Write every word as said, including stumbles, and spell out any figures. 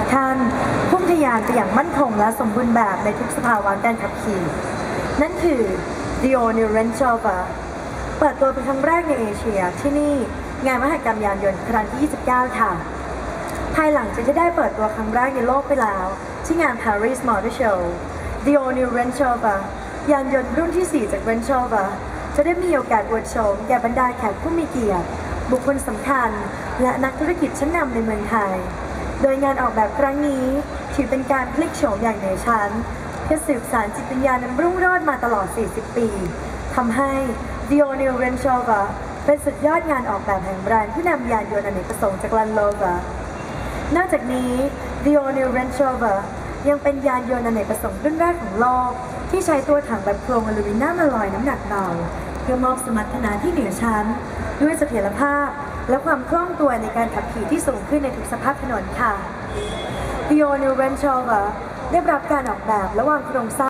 ท่านพุ่งทะยานไปอย่างมั่นคงและสมบูรณ์แบบในทุกสภาวะการขับขี่นั่นคือ Dio New Range Rover เปิดตัวเป็นครั้งแรกในเอเชียที่นี่งานมหกรรมยานยนต์ครั้งที่ ยี่สิบเก้า ค่ะภายหลังจากที่ได้เปิดตัวครั้งแรกในโลกไปแล้วที่งาน Paris Motor Show Dio New Range Rover ยานยนต์รุ่นที่ สี่ จาก Range Rover จะได้มีโอกาสอวดโฉมแก่บรรดาแขกผู้มีเกียรติบุคคลสำคัญและนักธุรกิจชั้นนำในเมืองไทยโดยงานออกแบบครั้งนี้ถือเป็นการพลิกโฉมอย่างเหนือชั้นเพื่อสืบสานจิตวิญญาณอันรุ่งโรจน์มาตลอด สี่สิบ ปีทำให้ Dio New Range Rover เป็นสุดยอดงานออกแบบแห่งแบรนด์ผู้นำยานยนต์อเนกประสงค์จาก Land Rover นอกจากนี้ Dio New Range Rover ยังเป็นยานยนต์อเนกประสงค์รุ่นแรกของโลกที่ใช้ตัวถังแบบโครงอลูมิเนียมอลลอยน้ำหนักเบาเพื่อมอบสมรรถนะที่เหนือชั้นด้วยเสถียรภาพและความคล่องตัวในการขับขี่ที่สูงขึ้นในทุกสภาพถนนค่ะ Dio New Range Rover ได้รับการออกแบบและวางโครงสร้าง